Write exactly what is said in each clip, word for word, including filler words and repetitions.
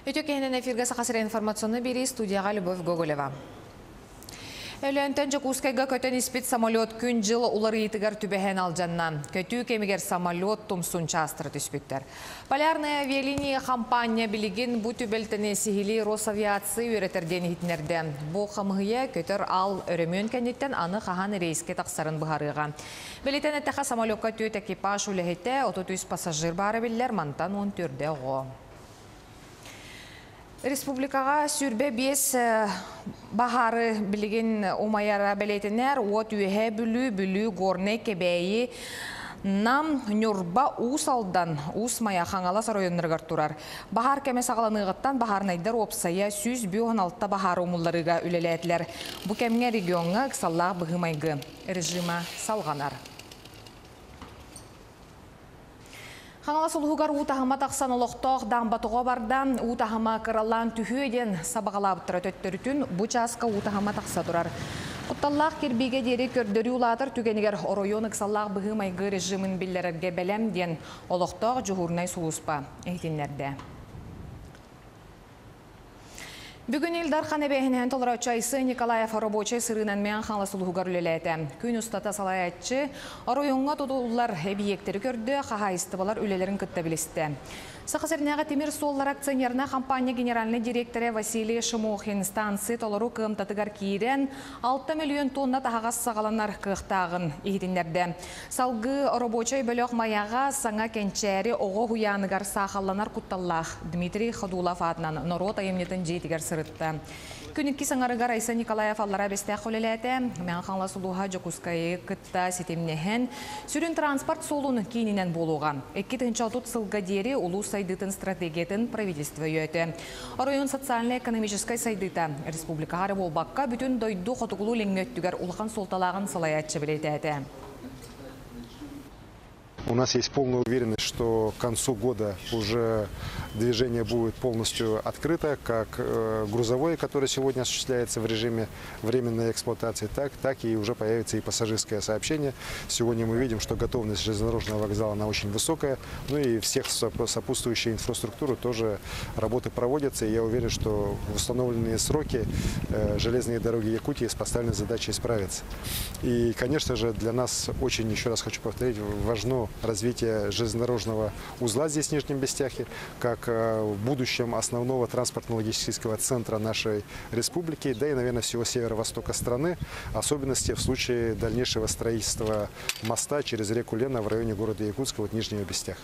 Өтөкенен эфирге сақасыр информационны бері студияға Любовь Гоголева. Өлентен Жакускайга көтен испит самолет күн жыл улары етігер түбәхен алжанна. Көтүү кемігер самолет тумсун частыры түспіттер. Полярная авиалиния компания білеген бұ түбелтіне сихили Росавиации өретерден хитнерді. Бұ қамығыя көтер ал өрөмөн кәнеттен аны қахан рейске тақсарын бұхарыға. Білетен әттіға самолетқа төт экипаж үліхетті отыз пассажир бары білдер мантан он түрде оғы. Республикаға сүрбе бес бахары білген омайара білетінер, от үйе бүлі бүлі горне кебейі нам нүрба усалдан усмая қаңала саройынырғар тұрар. Бахар кәме сағаланығыттан бахар найдар опсая сүз бүйон алтта бахар омылларыға үлеләтілер. Бұ кәмге регионға қысаллағы бұғымайғы режима салғанар. Қаңала сұлғығар ұтағыма тақсан олықтоқ дамбатуға бардан ұтағыма қыралан түхүйден сабағалабыттыра төттірітін бұчасқа ұтағыма тақса тұрар. Құтталлақ кербеге дері көрдері ұлатыр түгенігер оройон ұқсаллақ бұғымайғы режимін білдерерге бәлем ден олықтоқ жүғырнай сұлыспа әйтінлерді. Бүгін елдар қанебейінен толыра чайсы Николаев рабочай сырынан мен қаңла сұлғығар үлеләді. Күн ұстата салаятчы, оройонға тұтулар әбиектері көрді, қағайысты балар үлелерін күтті білісті. Сақасырнеға темір соллар акционерна компания генеральный директоры Василий Шимохин станции толыру кымтатығар кейрен алты миллион тонна тағағас сағаланар қықтағын егетіндерді. Салғы рабочай бөліқ маяға саңа кенчәрі оғы хуянығар сақаланар құтталлақ Дмитрий Ходулов адынан Норот айымнетін жетігер сырытты. Күніккі саңарығар Айса Николаев аллара бестәқ олеләті, мән қаңла сұлуға Жакускайы күтті сетемнеген сүрін транспорт солуын кейінінен болуға. Әккі тұнчалтут сылға дері ұлу сайдытын стратегиятын правительство өйті. Оройын социально-экономическай сайдыта республикаға болбаққа бүтін дойду қотығылу ленгөттігер ұлған солталағын салаятчы білетәді. У нас есть полная уверенность, что к концу года уже движение будет полностью открыто, как грузовое, которое сегодня осуществляется в режиме временной эксплуатации, так, так и уже появится и пассажирское сообщение. Сегодня мы видим, что готовность железнодорожного вокзала она очень высокая, ну и всех сопутствующей инфраструктуры тоже работы проводятся. И я уверен, что в установленные сроки железные дороги Якутии с поставленной задачей справятся. И, конечно же, для нас очень, еще раз хочу повторить, важно развитие железнодорожного узла здесь в Нижнем Бестяхе, как в будущем основного транспортно-логистического центра нашей республики, да и, наверное, всего северо-востока страны, особенности в случае дальнейшего строительства моста через реку Лена в районе города Якутска, вот Нижнего Бестяха.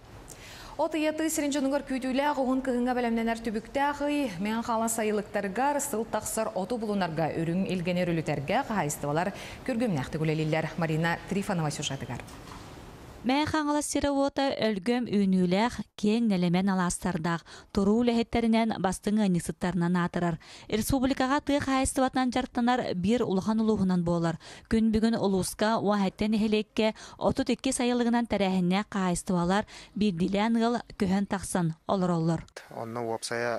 От еті сірінжінігер күйтілі ғуын кығынға бәлемненер түбіктәғі, мен қала сайылықтарғар, сыл тақсыр оты бұлынарға үрін елгенер үлітерге қағайыстывалар көргімнәқті көлелілер. Марина Трифанова сюжетігар. Мен қаңала сирі ота өлгөм үйніләқ кен нәлемен аластардақ, тұру ләхеттерінен бастың анексыттарынан атырар. Республикаға тұйық хайыстыватынан жарттанар бір ұлған ұлығынан болар. Күн бүгін ұлысқа уағеттен әхелекке отыз екі сайылығынан тәрәхіне қайыстывалар бір дилен ғыл көхен тақсан олар-олар. Онны уапсая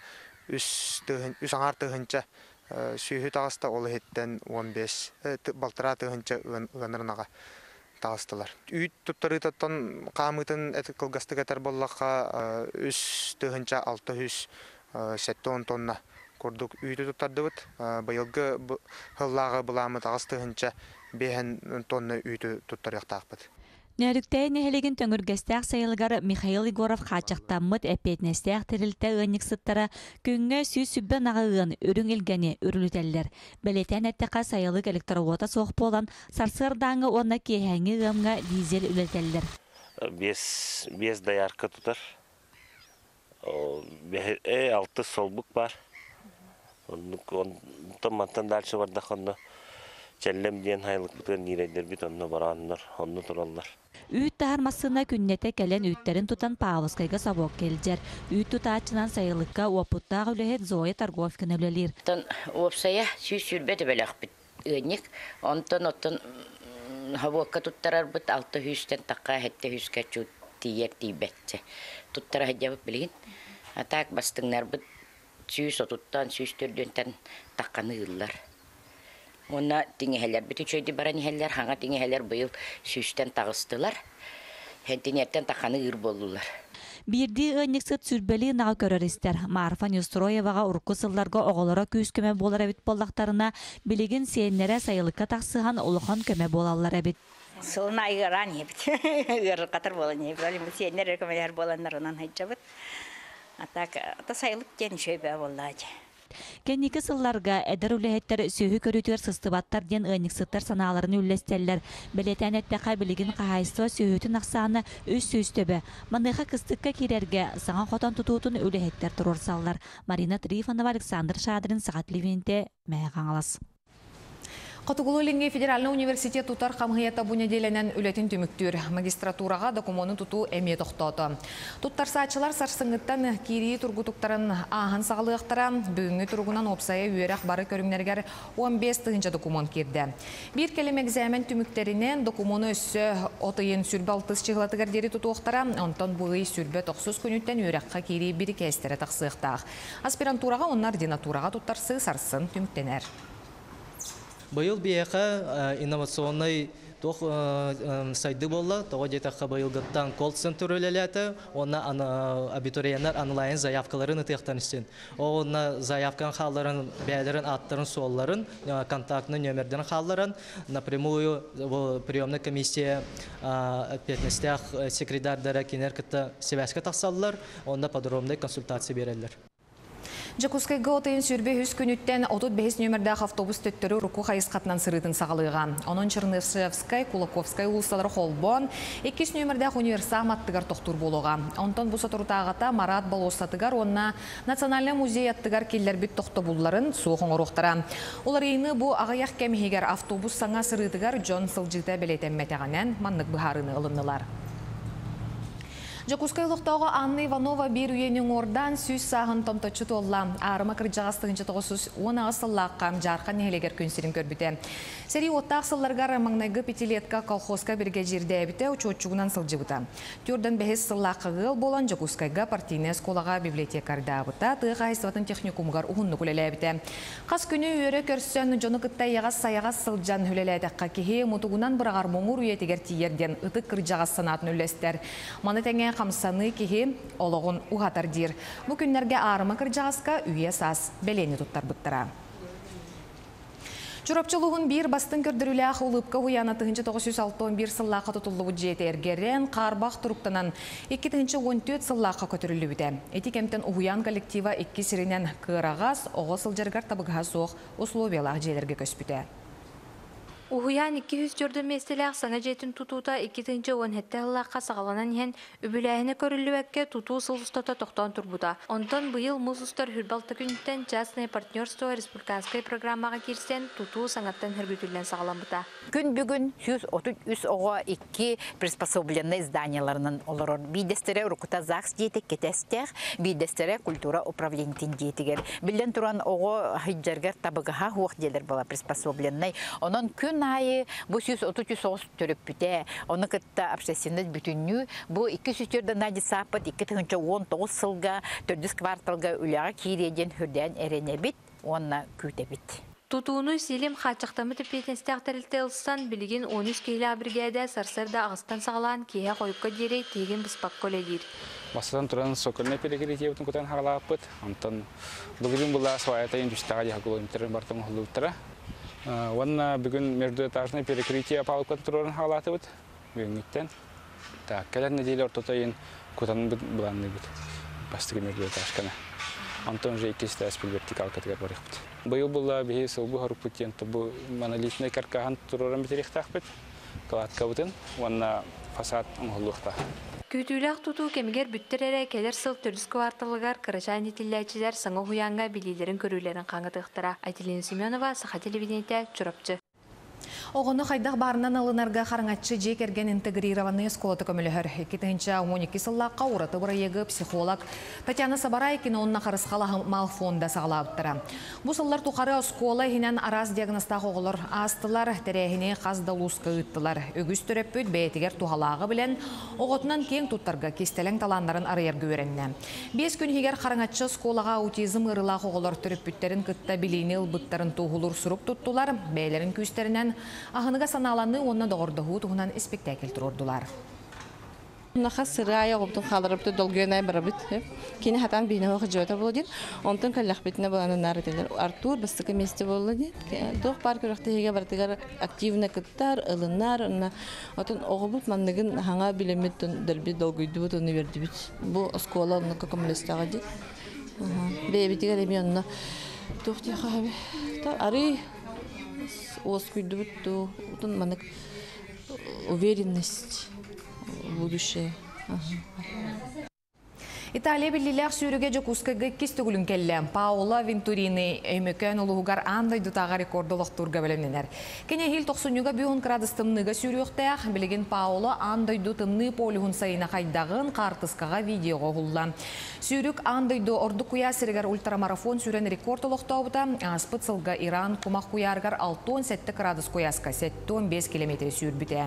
үс аңар тұғынша сүйі тағыста олы хеттен он бес балтыра тұғынша ұғанырынаға тағыстылар. Үйт тұттары тұттан қамытын әті қылғасты кәтер боллаққа үс тұғынша алты жүз сәтті тонна көрдік үйті тұттарды бұд. Байылғы ғыллағы бұламы тағыз тұғынша бейін тонна үйті тұттар яқтақ бұд. Нөріктәй нәхелеген төңіргестәк сайылғар Михаил Егоров қачақтамыд әпетнестәк тірілті ғынық сыттара күнгі сүй сүббен ағығын үрің елгені үрілітелдер. Бәлетен әттіқа сайылық электровота соқ болан сарсырдаңы онна кейхәңі ғымға дизель үлетелдер. Бес даярқы тұтар. Алты солбық бар. Онтан дальше бардақ онны. Чәллем ден хайлық бұтыр нирейдер бит онны баранлар, онны тұраллар. Үйт тағармасына күннете кәлен үйттерін тұтан Павловскайға сабок келдер. Үйт тұтачынан сайылыққа уапыттағы үләхет Зоя Торговкін өлелер. Уапсая сүйс сүрбеті бәләқ біт өйнек. Онтан оттан хавуаққа тұттарар бұт алты хүстен таққа әтті хүске чүт тиер тейбәтті. Тұттара әдебіп білген. Атақ бастыңнар бұт сүйс отуттан сүйс түрдентен таққаны ұллар. Онна тиңехелер, біту чөйді баран ехелер, хаңа тиңехелер бұйыл сүйістен тағыстылар. Хентинерттен тақаны ұр болулар. Бирди ынныксыт сүрбели наға көрөрістер. Марфа Нестроеваға урку сылларга оғолора күйіз көмө болар әбит боллақтарына билигин сеннере сайылыққа тақсыған улухан көмө болалар әбит. Сылын айғаран ебіт. Үйір қатыр болан ебіт. Олим сеннере көмелер боланларынан хайджабыт. Атак, ата сайылық ден шөйбе боллады. Кенники сылларга эдер үлэхеттер сүйі көрүтүгер сыстыбаттар ден ынныксыттар санааларын үллестеллер. Белетен әттәқа билигин қағайсыва сүйітін ақсаны үс сүйістөбі. Маныға кыстыққа керерге саңа хотан тұтуытын үлэхеттер тұрорсаллар. Марина Трифонова, Александр Шадрин, Сағат Ливенте, Мәғаңалас. Қатугулы Федеральный университет тутар қамғията бұ неделенен үлетін түміктір. Магистратураға документын тұту әме тоқтаты. Туттар саатчылар сарсыңыттан кири тургутуктарын ағын сағылықтара бүгінгі тургунан опсайы үйерақ бары көрімнергер он бес тығынша документ керді. Bir келем экзамен түміктерінен документы өссі отыйын сүрбі алтыс чығылатығар дері тұтуқтара, онтан бұғы сүрбі тоқсыз күніттен үйераққа кири бір кәстері тақсықтақ. Аспирантураға, онар ординатураға туттарсы сарсын түміктенер. Быйыл бияқа инновационный тох сайды болла, того детақа быйыл гыттан колл-центр өлелеті, оны абитуриенттер онлайн заявкаларын ытықтан істен. Оны заявкан қалларын, бәлерін, аттарын, солларын, контактны нөмерден қалларын, напрямую приемный комиссия петнестях секретардары кенер кітті севәске тақсалылар, онда подробный консультация берелер. Жакускайга отайын сүрбе үз күніттен отыз бес нөмірдәқ автобус төттірі руку қайыз қатынан сырытын сағылыға. Onun Чернышевскай, Кулаковскай улысталары холбон, еккес нөмірдәқ универсам аттығар тоқтур болуға. Онтан бұса тұртағата Марат Балосатығар, онна Национальный музей аттығар келлер бүт тоқты бұлларын суғын ұрықтыра. Олар ейіні бұ ағаяқ кәмігер автобус саңа сырытығар Джон Сылжыта белетен мәтәғанен маннық бұхарыны ылынылар. Жакускай лоқтауға Анна Иванова бір үйенің ордан сүйіз сағын томточы толла. Арыма кірджағастығыншы тоғысыз он ағысыллаққа жарқан нелегер күнсерін көрбіте. Сәрі оттақ сылларғар маңнайғы петилетка колхозка бірге жерде әбіте учетчуғынан сылжығыта. Түрден бәхес сыллаққа ғыл болан Жакускайға партийне сколаға библиотекарда абыта тыға айсыватын техникумғар ұғынны күлелі әбіте. Қас күні үйері көрсен жоны күттай яғас саяғас сылжан хүлеләдіққа кеге мұтығынан бұрағар мұңыр үйетігер тиерден ұтық кірджағас санатын үлестер. Маны тәңе қамсаны кеге олығын ұғатар дир. Бұ күнлерге арымы кірджағасқа үйе сас бәлені тұттар бұттыра. Чурапчылығын бір бастың көрдірілі ақ ұлыпқа ұяна тұхынчы тоғыз жүз алтын бір сыллаққа тұтылы бұджеті әргерен қарбақ тұрықтынан екі тұхынчы он төрт сыллаққа көтірілі бүді. Этикемтен ұян коллектива екі сиренен қырағас, оғы сылжарғар табығға соқ условиялақ желерге көспіті. Уһуян iki yüz жөрдөн местелек саңа жетин тутута икkinchi он хетте ыллакка сагаланан хен үбүлэхине көрүлүбекке тутуу сылыстата токтон турбута. Онтон быйыл музустар хүрбалты күнтен частное партнерство республиканской программага кирсен тутуу саңаттан хөргүтүлгөн сагаламбыта. Күн бүгүн жүз отуз үч ого iki приспособленный зданияларынан олорор бидестере урукута ЗАГС диетек кетестер, бидестере культура управлениетин диетигер. Билен туран ого хиджергер табыгаха хуак делер бала приспособленный. Онон күн айы бу жүз отуз үч төрөп бүтэ. Оны кытта общественный бүтүннү бу iki жүз төрдөн нади сапат iki жүз он тогуз сылга төрт кварталга үлага киреден хүрден эренебит, онна күтебит. Тутууну силим хачактамы тепетенстактарилте ылсан билигин он үч кейла бригада сарсарда агыстан сагалан кие койупка дерей теген быспак коледир. Бастан туран сокольный перекрытиевтен кутан хагалапыт. Антон бүгүн була своята индустрия километр бартым хулуттара. Ванна бүгүн междуэтажный перекрытие палып контролын хагалатыбыт. Бүгүнүттен. Так, келер неделе ортотойын кутан буланны бит. Бастыгы междуэтажкана. Антон же икисте аспил вертикал категор барыпт. Быйыл була бихи сылбы харупутен табу монолитный каркахан туроран битерихтахпыт. Калатка бутын, ванна фасад аңғылуқта. Күтүләк туту кемигер бүттерере келер сыл төрүс кварталыгар карачан итилләчиләр саңа хуянга билилерин көрүләрен каңгытыктыра. Айтилина Семенова, Саха телевидениете, Чурапчы. Оғыны қайдақ барынан алынарға қарыңатшы жек ерген интегрированный сколаты көмілігір. Кетігінші он екі сыллаққа ұраты бұрайығы психолог Татьяна Сабарайкина онына қарысқала малфонда сағалауыттыра. Бұл сыллар тұқары скола хинен араз диагностақ оғылыр астылар, тәрәхіне қаздалусқа ұттылар. Өгіз түреппөт бәйтігер туғалағы білен оғытынан кең тұттарға кестелің таландарын арайырғы өренне. Бес күн хигер қарыңатшы сколаға аутизм ырылақ оғылыр түреппөттерін күтті білейні ұлбыттарын туғылыр сұрып тұттылар, бәйлерін күстерінен Ағыныға саналаны онна доғырдығы тұғынан спектакль тұрордылар. Наха сырая оптун халарыпты долгенай барабыт. Кини хатан бина хожота болдин. Онтон каллахбитне баланы нарытылар. Артур бастыкы месте болди. Дох парк рахтыга бартыгар активна кыттар, ылынар, отон огубут мандыгын ханга билеметтен дерби долгойдубут уну бердибит. Бу школа уну коммунистага ди. Бебитигер эмионна. Тохти хабы. Та ары оскуйдубут ту, отон мандык уверенность в будущее. Италия биллилях сүйріге жокускага кистігілін келі. Паула Вентурини өймөкөн улуғар андай дутаға рекордолық турга бөлімненер. Кене хил тоқсынюға бүйін градус тымныға сүйріқтәқ, білген Паула андай дутымны полюғын сайына қайдағын қартысқаға видеоға ғулла. Сүйрік андай ду орды куя сірігер ультрамарафон сүйрен рекордолық таубыта, аспыт сылға Иран кумақ куяргар алтон сетті градус куяска, сетті он бес километр сүйрбіте.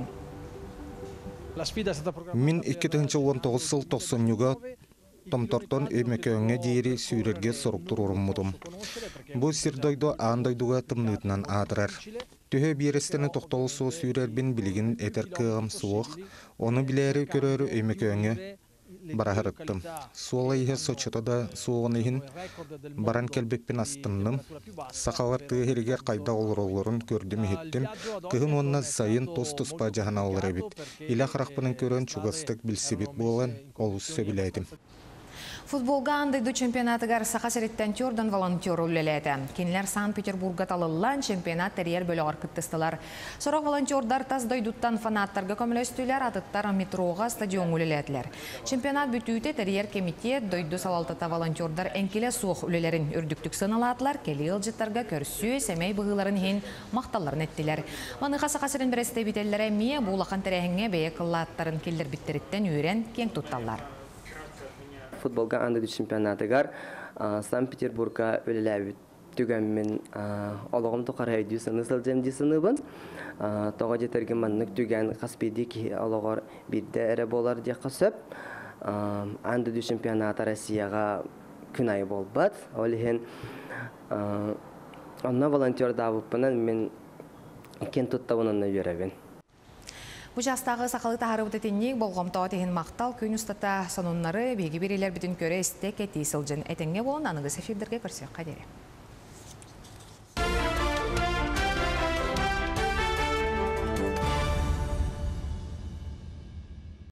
Мин икки тыгынчы он тогуз сыл токсоннюга томтортон өймөкөңө дейри сүйрерге соруктур уруммутум. Бу сирдойдо аандойдуга тымнытынан атырар. Төһө бирестени токтолу суу сүйрербин билигин этер кыгам суох, оны билери көрөрү өймөкөңө барахырыктым. Суола ihe Сочотода суоныхин баран келбекпин астынным. Сакалар тыгеригер кайда олоролорун көрдүм хеттим. Кыгын онна сайын тос-туспа жахана олар эбит. Иле харакпынын көрөн чугастык билсибит болан олус сөбүләйтим. Футболга андайду чемпионатыгар сақасыреттен тёрдан волонтер үлелеті. Кенілер Санкт-Петербурга талылан чемпионат терьер бөлігар кыттыстылар. Сорақ волонтердар таздайдуттан фанаттарға көмілестілер, атыттар метроға стадион үлелетілер. Чемпионат бүтүйті терьер комитет дойду салалтата волонтердар әнкеле суық үлелерін үрдіктік сыналатылар, келі ылжыттарға көрсүй, сәмей бұғыларын хен мақталарын еттілер. Маныға сақасырын біресте бітеллері мие бұлақан тәрәхіңе бейе қыллаттарын келдер біттеріттен үйрен кен тұтталар. Футболга андайду чемпионатыгар Санкт-Петербурга өлеләбит түгәнмен олығым тоқар әйдю сыны сылжем десыныбын. Тоға жетерген маннық түгән қаспейді ки олығар бірді әрі болар де қысып. Андайду чемпионата Россияға күн айы болбад. Олығын онна волонтер дабыппынан мен кен тұттауынына үйеревен. Бұ жастағы сақалы тағары бұтетіннек болғамтауы теген мақтал күн ұстата сонунлары беге берелер бүтін көрі істе кәтей сылжын әтенге болын анығы сәфирдерге көрсек қадері.